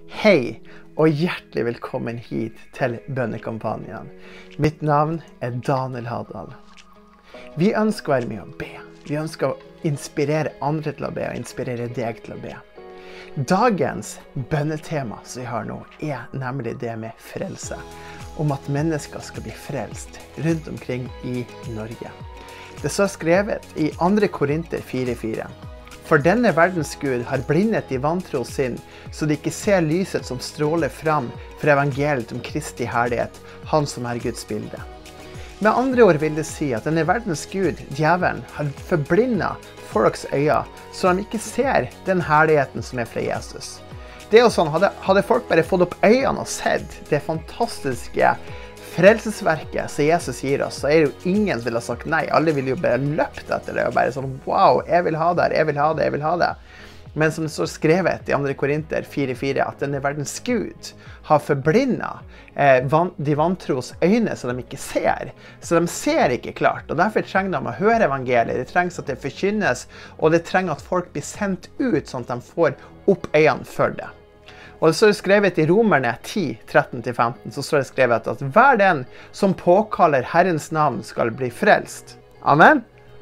Hei, og hjertelig velkommen hit til bønnekampanjen. Mitt navn Daniel Hadal. Vi ønsker å være med å be. Vi ønsker å inspirere andre til å be, og inspirere deg til å be. Dagens bønnetema som vi har nå, nemlig det med frelse. Om at mennesker skal bli frelst rundt omkring i Norge. Det står skrevet i 2. Korinter 4:4. For denne verdens Gud har blindet i vantro sinn, så de ikke ser lyset som stråler fram for evangeliet om Kristi herlighet, han som er Guds bilde. Med andre ord vil det si at denne verdens Gud, djevelen, har forblindet folks øyne, så de ikke ser den herligheten som er fra Jesus. Det er jo sånn, hadde folk bare fått opp øynene og sett det fantastiske frelsesverket som Jesus gir oss, så er det jo ingen som vil ha sagt nei. Alle vil jo bare løpt etter det og bare sånn, wow, jeg vil ha det, jeg vil ha det, jeg vil ha det. Men som det står skrevet i 2. Korinter 4:4, at denne verdens Gud har forblindet de vantros øyne så de ikke ser. Så de ser ikke klart, og derfor trenger de å høre evangeliet. Det trengs at det forkynnes, og det trenger at folk blir sendt ut, sånn at de får opp øynene for det. Og det står skrevet i Romerne 10, 13-15, så står det skrevet at hver den som påkaller Herrens navn skal bli frelst. Amen.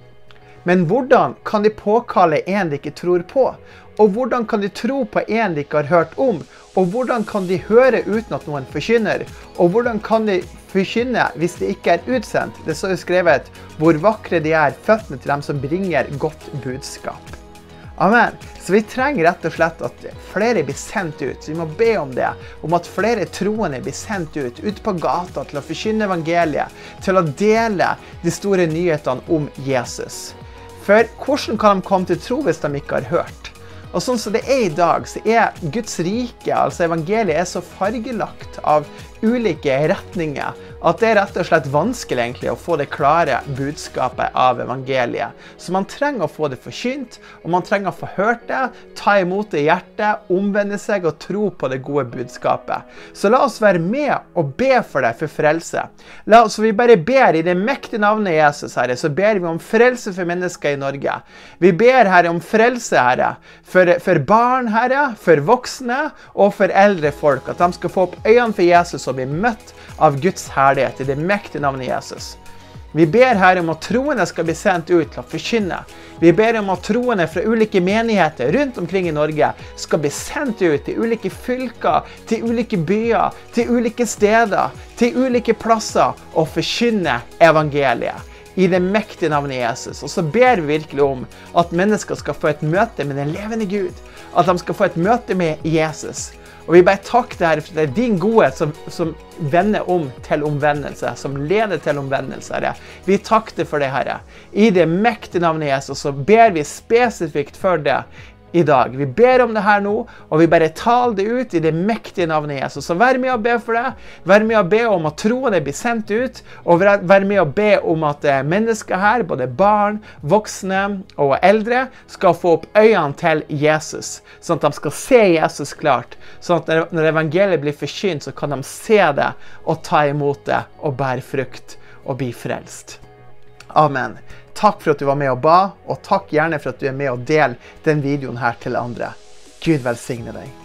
Men hvordan kan de påkalle en de ikke tror på? Og hvordan kan de tro på en de ikke har hørt om? Og hvordan kan de høre uten at noen forkynner? Og hvordan kan de forkynne hvis de ikke er utsendt? Det står skrevet hvor vakre de er, føttene til dem som bringer godt budskap. Amen. Så vi trenger rett og slett at flere blir sendt ut. Så vi må be om det, om at flere troende blir sendt ut på gata til å forkynne evangeliet, til å dele de store nyhetene om Jesus. For hvordan kan de komme til tro hvis de ikke har hørt? Og sånn som det er i dag, så er Guds rike, altså evangeliet, så fargelagt av ulike retninger, at det er rett og slett vanskelig egentlig å få det klare budskapet av evangeliet. Så man trenger å få det forkynt, og man trenger å få hørt det, ta imot det i hjertet, omvende seg og tro på det gode budskapet. Så la oss være med og be for det for frelse. Så vi bare ber i det mektige navnet Jesus, Herre, så ber vi om frelse for mennesker i Norge. Vi ber, Herre, om frelse, Herre, for barn, Herre, for voksne og for eldre folk, at de skal få opp øynene for Jesus og bli møtt av Guds herlighet i det mektige navnet Jesus. Vi ber her om at troende skal bli sendt ut til å forkynne. Vi ber om at troende fra ulike menigheter rundt omkring i Norge skal bli sendt ut til ulike fylker, til ulike byer, til ulike steder, til ulike plasser og forkynne evangeliet i det mektige navnet Jesus. Og så ber vi virkelig om at mennesker skal få et møte med den levende Gud, at de skal få et møte med Jesus. Og vi bare takker deg, Herre, for det er din godhet som vender om til omvendelse, som leder til omvendelse, Herre. Vi takker deg for det, Herre. I det mektige navnet Jesus, så ber vi spesifikt for det i dag. Vi ber om det her nå, og vi bare taler det ut i det mektige navnet Jesus. Så vær med å be for det. Vær med å be om at troende blir sendt ut, og vær med å be om at mennesker her, både barn, voksne og eldre, skal få opp øynene til Jesus, sånn at de skal se Jesus klart. Sånn at når evangeliet blir forkynt, så kan de se det og ta imot det og bære frukt og bli frelst. Amen. Takk for at du var med og ba, og takk gjerne for at du er med og deler den videoen her til andre. Gud velsigne deg.